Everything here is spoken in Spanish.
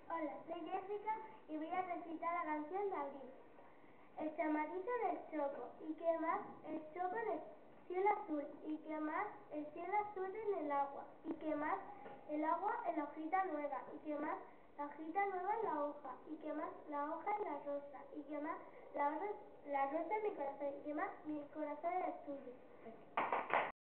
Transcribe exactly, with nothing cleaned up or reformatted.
Hola, soy Jessica y voy a recitar la canción de Abril. El chamarrito en el choco, y qué más, el choco en el cielo azul, y qué más, el cielo azul en el agua, y qué más, el agua en la hojita nueva, y qué más, la hojita nueva en la hoja, y qué más, la hoja en la rosa, y qué más, la, la rosa en mi corazón, y qué más, mi corazón en el tuyo.